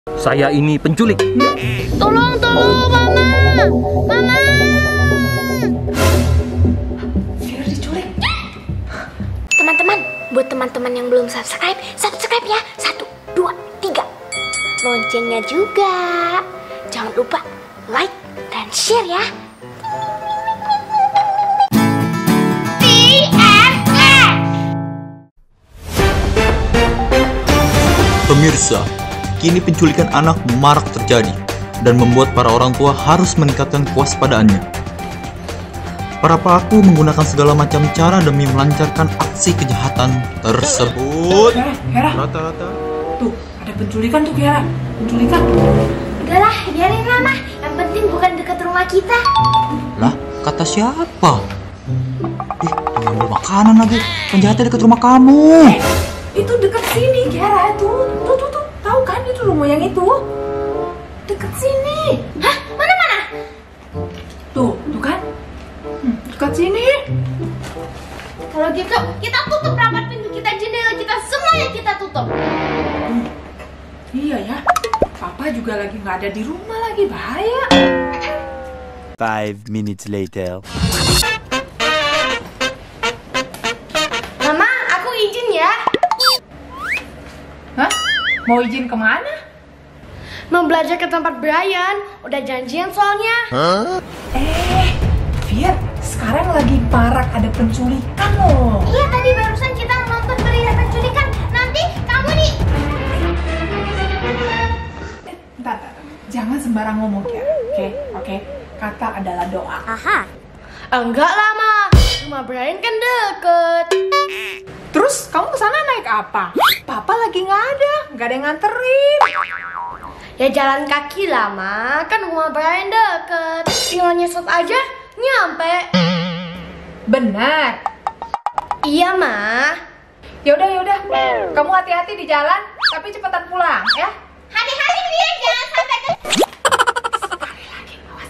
Saya ini penculik. Tolong, Mama! Mama! Fir diculik. Teman-teman, buat teman-teman yang belum subscribe ya. 1, 2, 3. Loncengnya juga. Jangan lupa like dan share ya. Pemirsa, kini penculikan anak marak terjadi dan membuat para orang tua harus meningkatkan kewaspadaannya. Para pelaku menggunakan segala macam cara demi melancarkan aksi kejahatan tersebut. Hera. Rata-rata. Tuh, ada penculikan tuh, Hera. Penculikan. Udahlah, biarin Mama. Yang penting bukan dekat rumah kita. Lah, kata siapa? Ih, ambil makanan lagi. Penjahatnya dekat rumah kamu. Itu dekat sini, Hera. Tuh. Tahu kan itu rumah yang itu? Dekat sini. Hah? Mana? Tuh kan? Dekat sini. Kalau gitu, kita tutup rapat pintu kita, jendela kita, semuanya kita tutup. Iya ya. Papa juga lagi nggak ada di rumah lagi, bahaya. 5 minutes later. Mama, aku izin ya. Hah? Mau izin kemana? Mau belajar ke tempat Brian. Udah janjian soalnya. Fir, sekarang lagi marak ada penculikan loh. Iya, tadi barusan kita nonton berita penculikan. Nanti kamu nih. Bentar. Jangan sembarang ngomong ya. Oke. Kata adalah doa. Aha. Enggak lah, Ma. Rumah Brian kan deket. Terus kamu kesana naik apa? Papa lagi nggak ada yang nganterin. Ya jalan kaki lah, Ma. Kan rumah Brian deket. Tinggal nyesot aja, nyampe. Benar. Iya, Ma. Yaudah. Kamu hati-hati di jalan, tapi cepetan pulang ya. Hati-hati dia, jangan sampai ke... Sekali lagi, awas.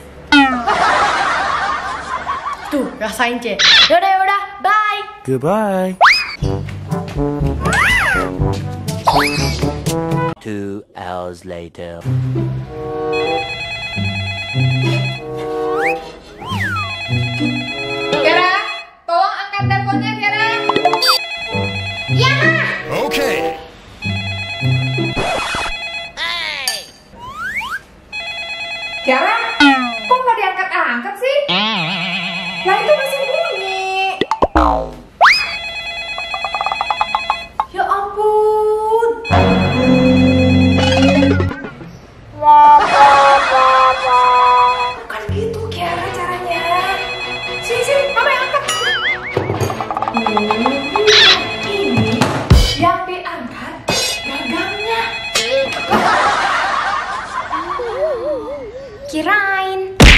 Tuh, rasain, Ce. Yaudah, bye. Goodbye. 2 hours later. Tiara, tolong angkat teleponnya, Tiara. Ya, Ma. Okay. Tiara, kok nggak diangkat-angkat sih? Lah itu masih bunyi. Ya ampun. Bukan gitu, Tiara, caranya. Sini, Mama yang angkat. Ini yang diangkat gagangnya. Kirain.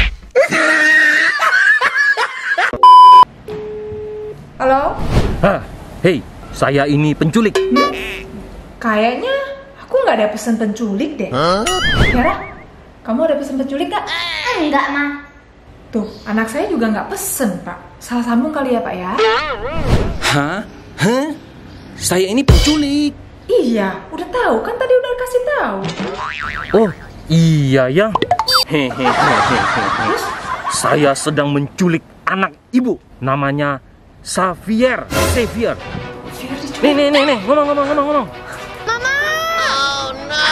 Halo? Hah, hei, saya ini penculik. Kayaknya aku nggak ada pesan penculik deh. Tiara, kamu ada pesan penculik nggak? Enggak, Ma. Tuh, anak saya juga nggak pesen, Pak. Salah sambung kali ya, Pak ya? Hah? Saya ini penculik. Iya, udah tahu kan tadi udah kasih tahu. Oh, iya ya. Hehehe. Saya sedang menculik anak ibu. Namanya Xavier. Fir diculik. Nih, ngomong. Mama. Oh no.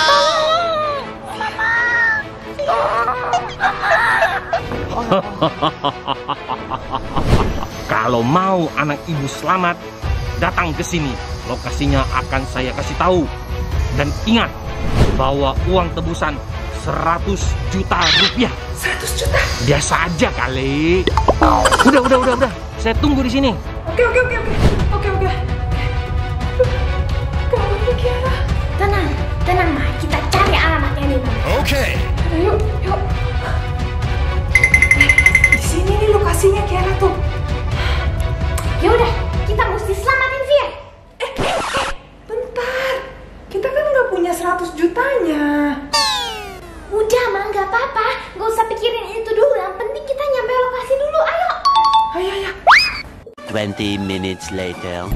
Kalau mau anak ibu selamat, datang ke sini. Lokasinya akan saya kasih tahu. Dan ingat, bawa uang tebusan 100 juta rupiah. 100 juta? Biasa aja kali. Udah. Saya tunggu di sini. Oke. Kamu nih, Kiara. Tenang, Ma. Kita cari alamatnya nih, Ma. Okay. Yuk. Di sini nih lokasinya, Kiara tuh. Ya udah, kita mesti selamatin Fir. Bentar. Kita kan nggak punya 100 jutanya. Udah, Ma, nggak apa-apa. Nggak usah pikirin itu dulu. Yang penting kita nyampe lokasi dulu. Ayo. 20 minutes later.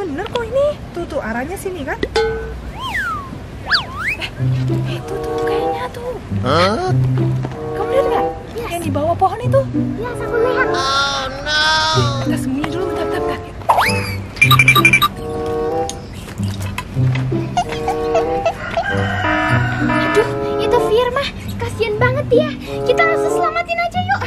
bener kok ini. Tuh arahnya sini kan? Itu tuh kayaknya tuh. Kamu lihat nggak? Yang di bawah pohon itu? Yes, aku lihat. Oh no. Kita sembunyi dulu, bentar. Aduh, itu Firma. Kasian banget dia. Kita langsung selamatin aja yuk.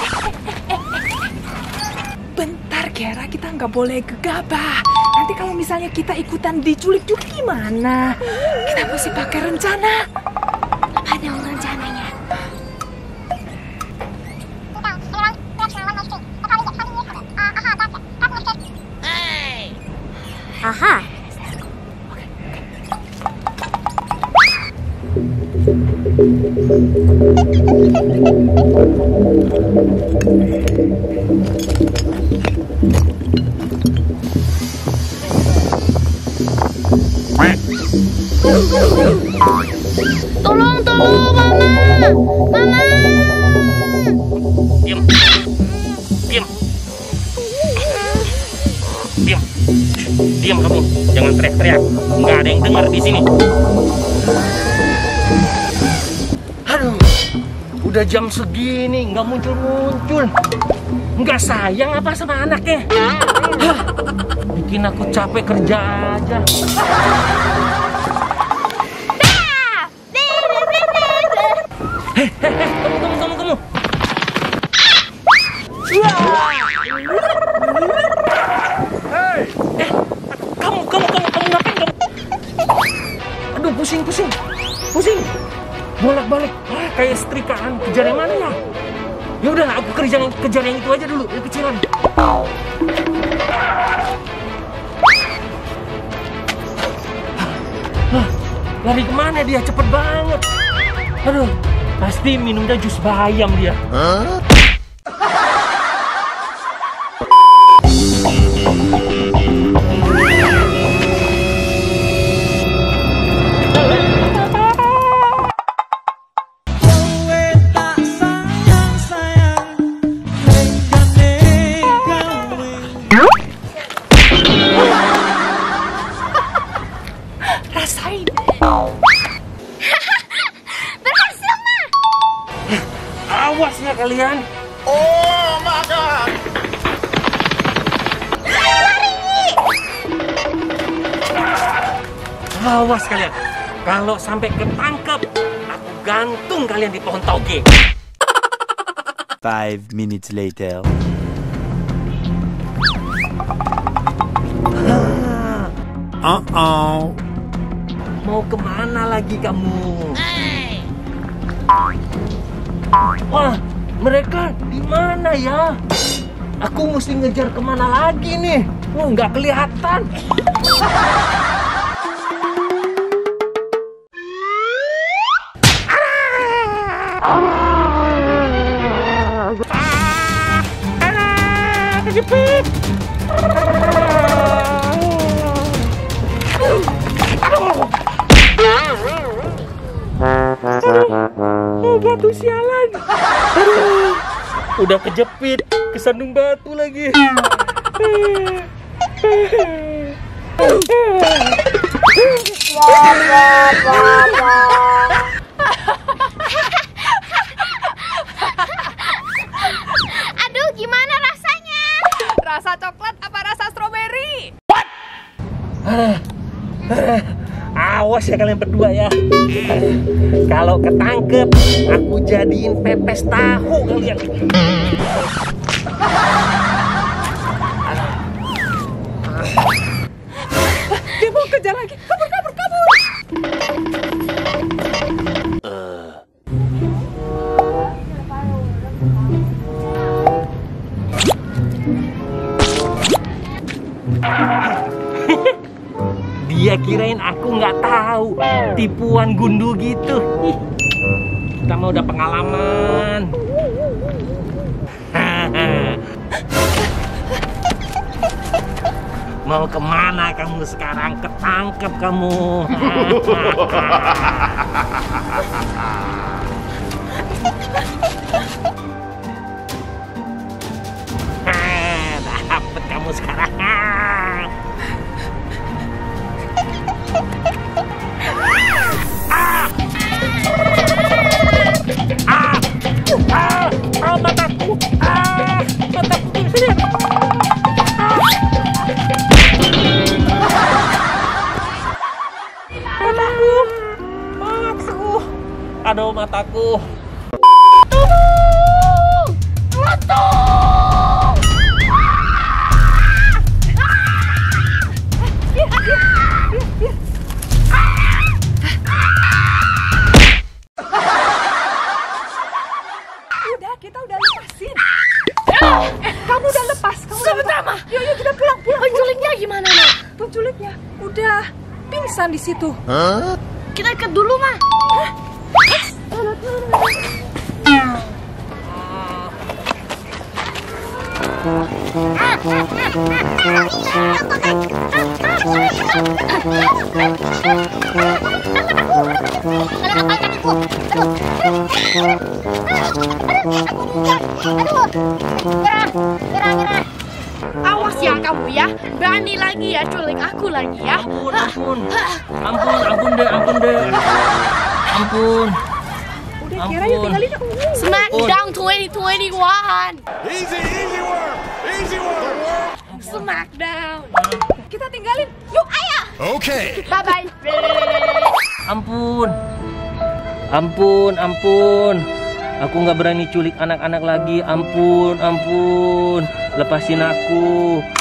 Bentar, Kera, kita nggak boleh gegabah. Nanti kalau misalnya kita ikutan diculik juga gimana? Kita mesti pakai rencana. Apa dong rencananya? Aha. Tolong, Mama. Diam kamu, jangan teriak-teriak. Nggak ada yang dengar di sini. Aduh, udah jam segini nggak muncul. Nggak sayang apa sama anaknya? Hah, bikin aku capek kerja aja. Tunggu. Kamu ngapain kamu? Aduh, pusing. Bolak-balik, kayak setrikaan. Kejar yang mana ya? Ya udah, aku kejar yang itu aja dulu, yang kecilan. Lari kemana dia? Cepet banget. Aduh, pasti minumnya jus bayam dia. Rasain. Berhasil, Ma. Awas ya kalian. Oh my god! Awas kalian. Kalau sampai ketangkep, aku gantung kalian di pohon toge. 5 minutes later. Mau kemana lagi kamu? Wah, mereka di mana ya? Aku mesti ngejar kemana lagi nih? Nggak kelihatan. Kejepit. Batu sialan. Udah kejepit, kesandung batu lagi. Aduh, gimana rasanya? Rasa coklat apa rasa stroberi? Awas ya kalian berdua ya. Kalau ketangkep, aku jadiin pepes tahu kalian. Dia mau kejar lagi. Kabur. Dia kirain aku nggak tahu, tipuan gundu gitu. Ih, kita mah udah pengalaman. Mau kemana kamu sekarang? Ketangkep kamu. Dapet kamu sekarang. Aduh, mataku. Udah, kita udah lepasin. Kamu udah lepas. Sebentar, Ma. Yuk, kita pulang. Penculiknya gimana, Ma? Penculiknya udah pingsan di situ. Kita ikat dulu, Ma. Awas ya kamu ya, berani lagi ya culik aku lagi ya. Ampun deh. Ampun. Udah, Kira yuk tinggalin aku. Smackdown 2021. Easy work. Smackdown. Kita tinggalin. Yuk, ayo. Okay. Bye bye. Ampun. Aku nggak berani culik anak-anak lagi. Ampun. Lepasin aku.